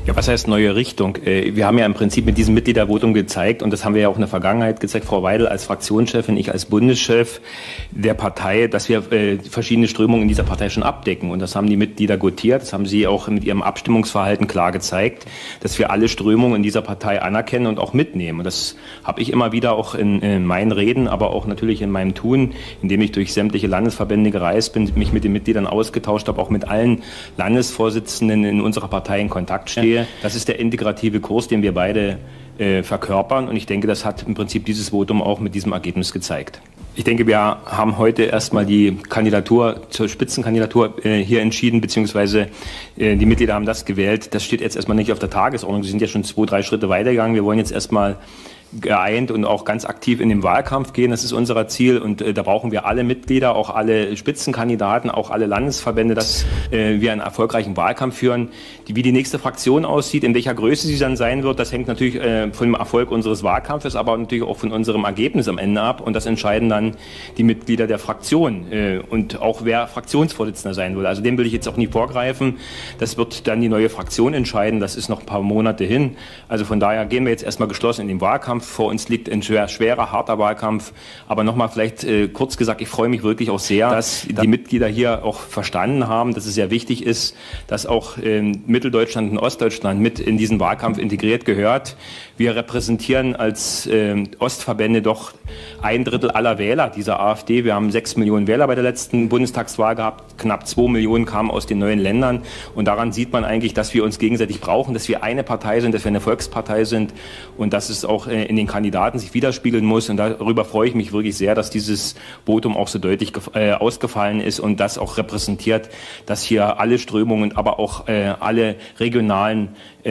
Ja, was heißt neue Richtung? Wir haben ja im Prinzip mit diesem Mitgliedervotum gezeigt, und das haben wir ja auch in der Vergangenheit gezeigt, Frau Weidel als Fraktionschefin, ich als Bundeschef der Partei, dass wir verschiedene Strömungen in dieser Partei schon abdecken. Und das haben die Mitglieder gutiert, das haben sie auch mit ihrem Abstimmungsverhalten klar gezeigt, dass wir alle Strömungen in dieser Partei anerkennen und auch mitnehmen. Und das habe ich immer wieder auch in meinen Reden, aber auch natürlich in meinem Tun, indem ich durch sämtliche Landesverbände gereist bin, mich mit den Mitgliedern ausgetauscht habe, auch mit allen Landesvorsitzenden in unserer Partei in Kontakt stehe. Das ist der integrative Kurs, den wir beide verkörpern, und ich denke, das hat im Prinzip dieses Votum auch mit diesem Ergebnis gezeigt. Ich denke, wir haben heute erstmal die Kandidatur zur Spitzenkandidatur hier entschieden, beziehungsweise die Mitglieder haben das gewählt. Das steht jetzt erstmal nicht auf der Tagesordnung. Sie sind ja schon 2, 3 Schritte weitergegangen. Wir wollen jetzt erstmal geeint und auch ganz aktiv in den Wahlkampf gehen. Das ist unser Ziel, und da brauchen wir alle Mitglieder, auch alle Spitzenkandidaten, auch alle Landesverbände, dass wir einen erfolgreichen Wahlkampf führen. Wie die nächste Fraktion aussieht, in welcher Größe sie dann sein wird, das hängt natürlich von dem Erfolg unseres Wahlkampfes, aber natürlich auch von unserem Ergebnis am Ende ab, und das entscheiden dann die Mitglieder der Fraktion und auch wer Fraktionsvorsitzender sein will. Also dem will ich jetzt auch nie vorgreifen. Das wird dann die neue Fraktion entscheiden. Das ist noch ein paar Monate hin. Also von daher gehen wir jetzt erstmal geschlossen in den Wahlkampf. Vor uns liegt ein schwerer, harter Wahlkampf. Aber nochmal vielleicht kurz gesagt, ich freue mich wirklich auch sehr, dass die Mitglieder hier auch verstanden haben, dass es sehr wichtig ist, dass auch Mitteldeutschland und Ostdeutschland mit in diesen Wahlkampf integriert gehört. Wir repräsentieren als Ostverbände doch 1/3 aller Wähler dieser AfD. Wir haben 6 Millionen Wähler bei der letzten Bundestagswahl gehabt. Knapp 2 Millionen kamen aus den neuen Ländern. Und daran sieht man eigentlich, dass wir uns gegenseitig brauchen, dass wir eine Partei sind, dass wir eine Volkspartei sind, und dass es auch in den Kandidaten sich widerspiegeln muss. Und darüber freue ich mich wirklich sehr, dass dieses Votum auch so deutlich ausgefallen ist und das auch repräsentiert, dass hier alle Strömungen, aber auch alle regionalen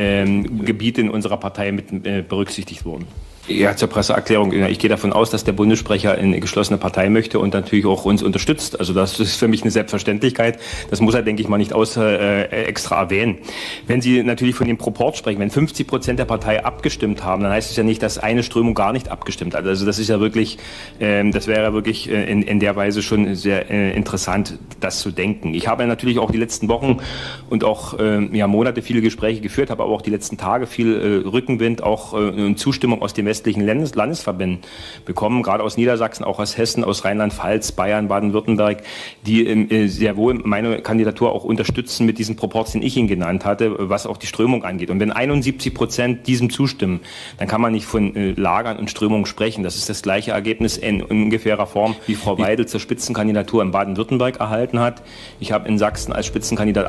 Gebiete in unserer Partei mit berücksichtigt wurden. Ja, zur Presseerklärung. Ich gehe davon aus, dass der Bundessprecher eine geschlossene Partei möchte und natürlich auch uns unterstützt. Also das ist für mich eine Selbstverständlichkeit. Das muss er, denke ich mal, nicht extra erwähnen. Wenn Sie natürlich von dem Proport sprechen, wenn 50% der Partei abgestimmt haben, dann heißt es ja nicht, dass eine Strömung gar nicht abgestimmt hat. Also das ist ja wirklich, das wäre wirklich in der Weise schon sehr interessant, das zu denken. Ich habe natürlich auch die letzten Wochen und auch Monate viele Gespräche geführt, habe aber auch die letzten Tage viel Rückenwind, auch Zustimmung aus dem westlichen Landesverbänden bekommen, gerade aus Niedersachsen, auch aus Hessen, aus Rheinland-Pfalz, Bayern, Baden-Württemberg, die sehr wohl meine Kandidatur auch unterstützen mit diesen Proports, den ich Ihnen genannt hatte, was auch die Strömung angeht. Und wenn 71% diesem zustimmen, dann kann man nicht von Lagern und Strömungen sprechen. Das ist das gleiche Ergebnis in ungefährer Form, wie Frau Weidel zur Spitzenkandidatur in Baden-Württemberg erhalten hat. Ich habe in Sachsen als Spitzenkandidat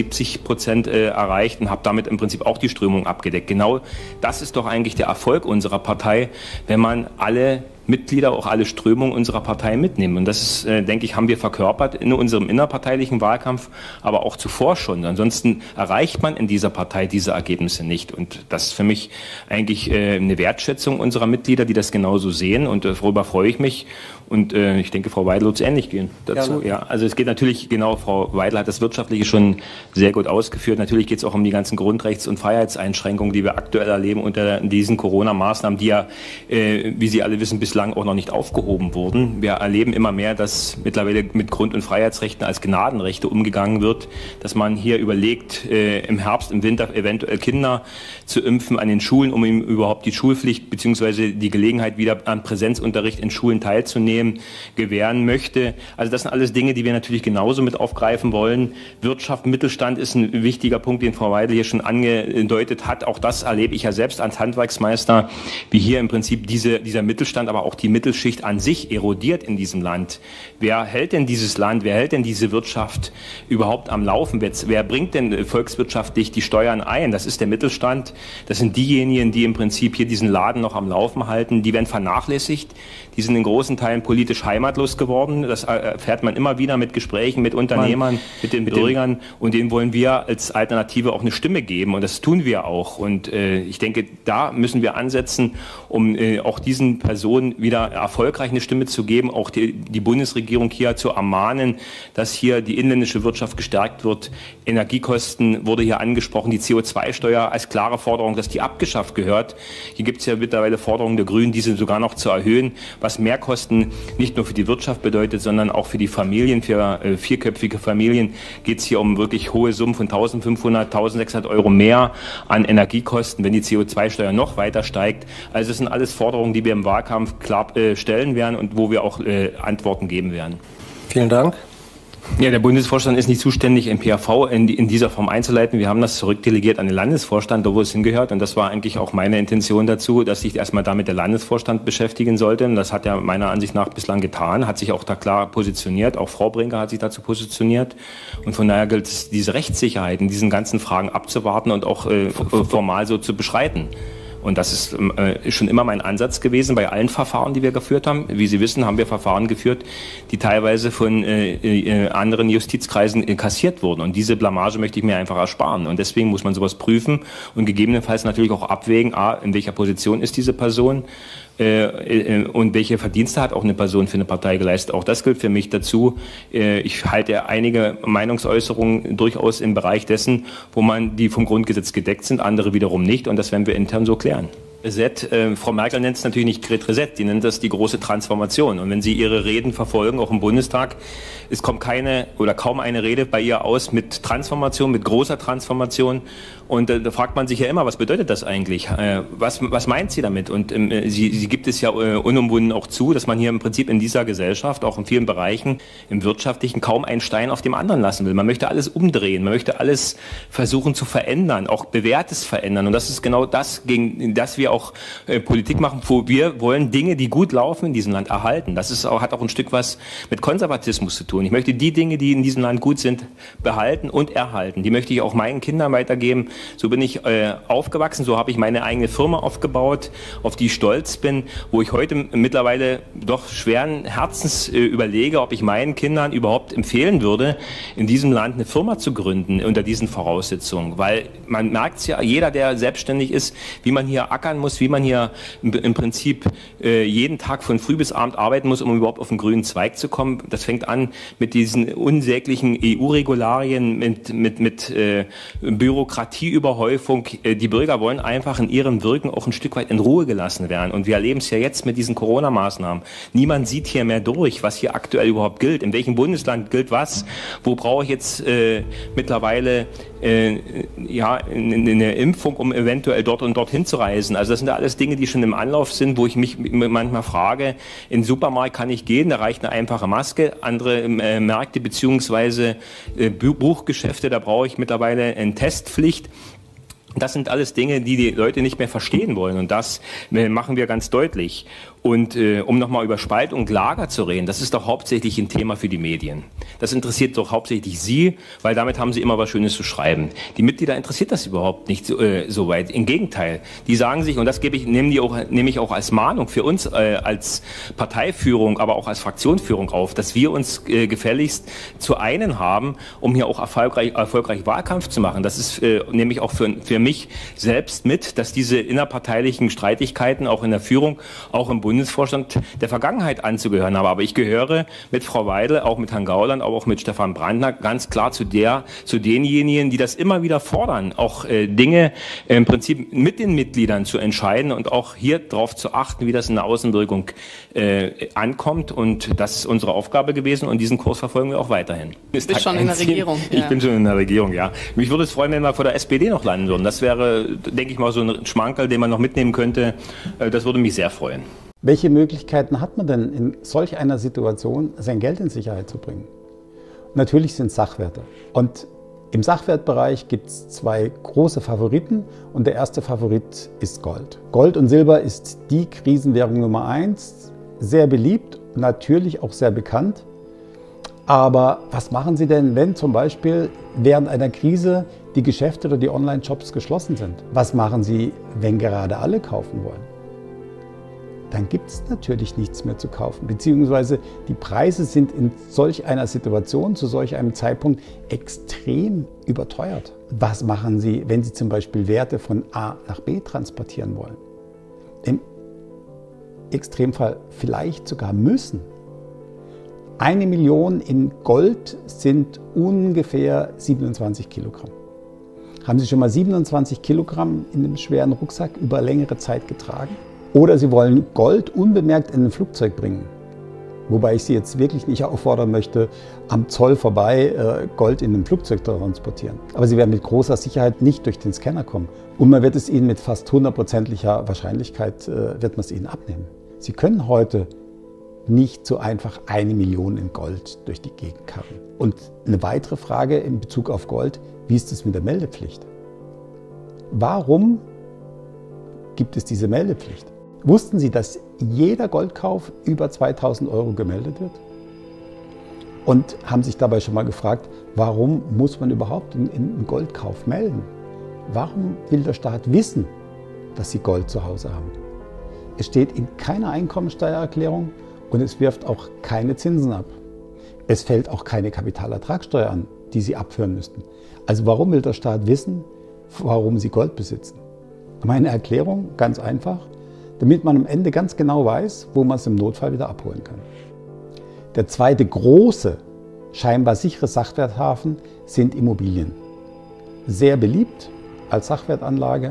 78% erreicht und habe damit im Prinzip auch die Strömung abgedeckt. Genau das ist doch eigentlich der Erfolg unserer Partei, wenn man alle Mitglieder, auch alle Strömungen unserer Partei mitnehmen. Und das ist, denke ich, haben wir verkörpert in unserem innerparteilichen Wahlkampf, aber auch zuvor schon. Ansonsten erreicht man in dieser Partei diese Ergebnisse nicht. Und das ist für mich eigentlich eine Wertschätzung unserer Mitglieder, die das genauso sehen. Und darüber freue ich mich. Und ich denke, Frau Weidel wird es ähnlich gehen dazu. Ja, also es geht natürlich, genau, Frau Weidel hat das Wirtschaftliche schon sehr gut ausgeführt. Natürlich geht es auch um die ganzen Grundrechts- und Freiheitseinschränkungen, die wir aktuell erleben unter diesen Corona-Maßnahmen, die ja, wie Sie alle wissen, bislang auch noch nicht aufgehoben wurden. Wir erleben immer mehr, dass mittlerweile mit Grund- und Freiheitsrechten als Gnadenrechte umgegangen wird, dass man hier überlegt, im Herbst, im Winter eventuell Kinder zu impfen an den Schulen, um ihm überhaupt die Schulpflicht bzw. die Gelegenheit, wieder an Präsenzunterricht in Schulen teilzunehmen, gewähren möchte. Also das sind alles Dinge, die wir natürlich genauso mit aufgreifen wollen. Wirtschaft, Mittelstand ist ein wichtiger Punkt, den Frau Weidel hier schon angedeutet hat. Auch das erlebe ich ja selbst als Handwerksmeister, wie hier im Prinzip dieser Mittelstand, aber auch die Mittelschicht an sich erodiert in diesem Land. Wer hält denn dieses Land, wer hält denn diese Wirtschaft überhaupt am Laufen? Wer bringt denn volkswirtschaftlich die Steuern ein? Das ist der Mittelstand. Das sind diejenigen, die im Prinzip hier diesen Laden noch am Laufen halten. Die werden vernachlässigt. Die sind in großen Teilen politisch heimatlos geworden. Das erfährt man immer wieder mit Gesprächen mit Unternehmern, mit den Bürgern. Und denen wollen wir als Alternative auch eine Stimme geben. Und das tun wir auch. Und ich denke, da müssen wir ansetzen, um auch diesen Personen wieder erfolgreich eine Stimme zu geben, auch die Bundesregierung hier zu ermahnen, dass hier die inländische Wirtschaft gestärkt wird. Energiekosten wurde hier angesprochen, die CO2-Steuer als klare Forderung, dass die abgeschafft gehört. Hier gibt es ja mittlerweile Forderungen der Grünen, diese sogar noch zu erhöhen, was Mehrkosten nicht nur für die Wirtschaft bedeutet, sondern auch für die Familien, für vierköpfige Familien geht es hier um wirklich hohe Summen von 1.500, 1.600 Euro mehr an Energiekosten, wenn die CO2-Steuer noch weiter steigt. Also das sind alles Forderungen, die wir im Wahlkampf klar stellen werden und wo wir auch Antworten geben werden. Vielen Dank. Ja, der Bundesvorstand ist nicht zuständig, den PAV in dieser Form einzuleiten. Wir haben das zurückdelegiert an den Landesvorstand, da wo es hingehört. Und das war eigentlich auch meine Intention dazu, dass sich erstmal damit der Landesvorstand beschäftigen sollte. Und das hat er meiner Ansicht nach bislang getan, hat sich auch da klar positioniert. Auch Frau Brinker hat sich dazu positioniert. Und von daher gilt es, diese Rechtssicherheit in diesen ganzen Fragen abzuwarten und auch formal so zu beschreiten. Und das ist schon immer mein Ansatz gewesen bei allen Verfahren, die wir geführt haben. Wie Sie wissen, haben wir Verfahren geführt, die teilweise von anderen Justizkreisen kassiert wurden. Und diese Blamage möchte ich mir einfach ersparen. Und deswegen muss man sowas prüfen und gegebenenfalls natürlich auch abwägen, in welcher Position ist diese Person und welche Verdienste hat auch eine Person für eine Partei geleistet. Auch das gilt für mich dazu. Ich halte einige Meinungsäußerungen durchaus im Bereich dessen, die vom Grundgesetz gedeckt sind, andere wiederum nicht. Und das werden wir intern so klären. Frau Merkel nennt es natürlich nicht Great Reset, die nennt das die große Transformation. Und wenn Sie ihre Reden verfolgen, auch im Bundestag, es kommt keine oder kaum eine Rede bei ihr aus mit Transformation, mit großer Transformation. Und da fragt man sich ja immer, was bedeutet das eigentlich? Was meint sie damit? Und sie gibt es ja unumwunden auch zu, dass man hier im Prinzip in dieser Gesellschaft, auch in vielen Bereichen, im Wirtschaftlichen, kaum einen Stein auf dem anderen lassen will. Man möchte alles umdrehen, man möchte alles versuchen zu verändern, auch Bewährtes verändern. Und das ist genau das, gegen das wir auch Politik machen, wo wir wollen Dinge, die gut laufen in diesem Land, erhalten. Das hat auch ein Stück was mit Konservatismus zu tun. Ich möchte die Dinge, die in diesem Land gut sind, behalten und erhalten. Die möchte ich auch meinen Kindern weitergeben. So bin ich aufgewachsen, so habe ich meine eigene Firma aufgebaut, auf die ich stolz bin, wo ich heute mittlerweile doch schweren Herzens überlege, ob ich meinen Kindern überhaupt empfehlen würde, in diesem Land eine Firma zu gründen unter diesen Voraussetzungen. Weil man merkt es ja, jeder, der selbstständig ist, wie man hier ackern muss, wie man hier im Prinzip jeden Tag von früh bis abend arbeiten muss, um überhaupt auf den grünen Zweig zu kommen. Das fängt an mit diesen unsäglichen EU-Regularien, mit Bürokratieüberhäufung. Die Bürger wollen einfach in ihrem Wirken auch ein Stück weit in Ruhe gelassen werden. Und wir erleben es ja jetzt mit diesen Corona-Maßnahmen. Niemand sieht hier mehr durch, was hier aktuell überhaupt gilt. In welchem Bundesland gilt was? Wo brauche ich jetzt mittlerweile eine Impfung, um eventuell dort und dorthin zu reisen? Also das sind ja alles Dinge, die schon im Anlauf sind, wo ich mich manchmal frage, in den Supermarkt kann ich gehen, da reicht eine einfache Maske. Andere Märkte beziehungsweise Buchgeschäfte, da brauche ich mittlerweile eine Testpflicht. Das sind alles Dinge, die die Leute nicht mehr verstehen wollen. Und das machen wir ganz deutlich. Und um nochmal über Spaltung und Lager zu reden, das ist doch hauptsächlich ein Thema für die Medien. Das interessiert doch hauptsächlich Sie, weil damit haben Sie immer was Schönes zu schreiben. Die Mitglieder interessiert das überhaupt nicht so weit. Im Gegenteil, die sagen sich, und das nehme ich auch als Mahnung für uns als Parteiführung, aber auch als Fraktionsführung auf, dass wir uns gefälligst zu einen haben, um hier auch erfolgreich Wahlkampf zu machen. Das ist nämlich auch für mich selbst mit, dass diese innerparteilichen Streitigkeiten auch in der Führung, auch im Bundesvorstand der Vergangenheit anzugehören habe. Aber ich gehöre mit Frau Weidel, auch mit Herrn Gauland, aber auch mit Stefan Brandner ganz klar zu denjenigen, die das immer wieder fordern, auch Dinge im Prinzip mit den Mitgliedern zu entscheiden und auch hier darauf zu achten, wie das in der Außenwirkung ankommt. Und das ist unsere Aufgabe gewesen und diesen Kurs verfolgen wir auch weiterhin. Du bist schon in der Regierung. Ich bin schon in der Regierung, ja. Mich würde es freuen, wenn wir vor der SPD noch landen würden. Das wäre, denke ich mal, so ein Schmankerl, den man noch mitnehmen könnte. Das würde mich sehr freuen. Welche Möglichkeiten hat man denn in solch einer Situation, sein Geld in Sicherheit zu bringen? Natürlich sind es Sachwerte. Und im Sachwertbereich gibt es zwei große Favoriten und der erste Favorit ist Gold. Gold und Silber ist die Krisenwährung Nummer 1, sehr beliebt, natürlich auch sehr bekannt. Aber was machen Sie denn, wenn zum Beispiel während einer Krise die Geschäfte oder die Online-Shops geschlossen sind? Was machen Sie, wenn gerade alle kaufen wollen? Dann gibt es natürlich nichts mehr zu kaufen, beziehungsweise die Preise sind in solch einer Situation, zu solch einem Zeitpunkt extrem überteuert. Was machen Sie, wenn Sie zum Beispiel Werte von A nach B transportieren wollen? Im Extremfall vielleicht sogar müssen. 1 Million in Gold sind ungefähr 27 Kilogramm. Haben Sie schon mal 27 Kilogramm in einem schweren Rucksack über längere Zeit getragen? Oder Sie wollen Gold unbemerkt in ein Flugzeug bringen. Wobei ich Sie jetzt wirklich nicht auffordern möchte, am Zoll vorbei Gold in einem Flugzeug zu transportieren. Aber Sie werden mit großer Sicherheit nicht durch den Scanner kommen. Und man wird es Ihnen mit fast 100%iger Wahrscheinlichkeit wird man es Ihnen abnehmen. Sie können heute nicht so einfach 1 Million in Gold durch die Gegend karren. Und eine weitere Frage in Bezug auf Gold, wie ist es mit der Meldepflicht? Warum gibt es diese Meldepflicht? Wussten Sie, dass jeder Goldkauf über 2.000 € gemeldet wird? Und haben sich dabei schon mal gefragt, warum muss man überhaupt einen Goldkauf melden? Warum will der Staat wissen, dass Sie Gold zu Hause haben? Es steht in keiner Einkommensteuererklärung und es wirft auch keine Zinsen ab. Es fällt auch keine Kapitalertragssteuer an, die Sie abführen müssten. Also warum will der Staat wissen, warum Sie Gold besitzen? Meine Erklärung, ganz einfach, damit man am Ende ganz genau weiß, wo man es im Notfall wieder abholen kann. Der zweite große, scheinbar sichere Sachwerthafen sind Immobilien. Sehr beliebt als Sachwertanlage.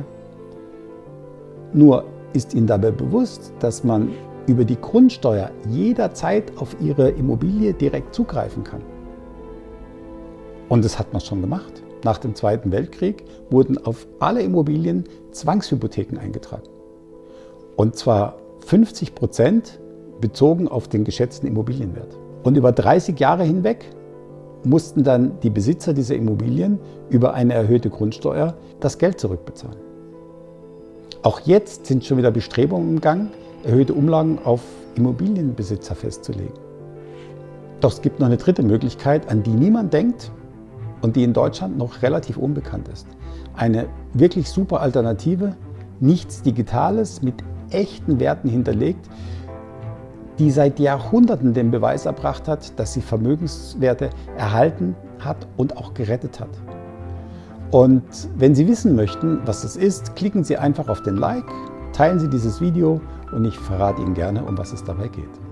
Nur ist Ihnen dabei bewusst, dass man über die Grundsteuer jederzeit auf Ihre Immobilie direkt zugreifen kann. Und das hat man schon gemacht. Nach dem Zweiten Weltkrieg wurden auf alle Immobilien Zwangshypotheken eingetragen. Und zwar 50% bezogen auf den geschätzten Immobilienwert. Und über 30 Jahre hinweg mussten dann die Besitzer dieser Immobilien über eine erhöhte Grundsteuer das Geld zurückbezahlen. Auch jetzt sind schon wieder Bestrebungen im Gang, erhöhte Umlagen auf Immobilienbesitzer festzulegen. Doch es gibt noch eine dritte Möglichkeit, an die niemand denkt und die in Deutschland noch relativ unbekannt ist. Eine wirklich super Alternative, nichts Digitales, mit echten Werten hinterlegt, die seit Jahrhunderten den Beweis erbracht hat, dass sie Vermögenswerte erhalten hat und auch gerettet hat. Und wenn Sie wissen möchten, was das ist, klicken Sie einfach auf den Like, teilen Sie dieses Video und ich verrate Ihnen gerne, um was es dabei geht.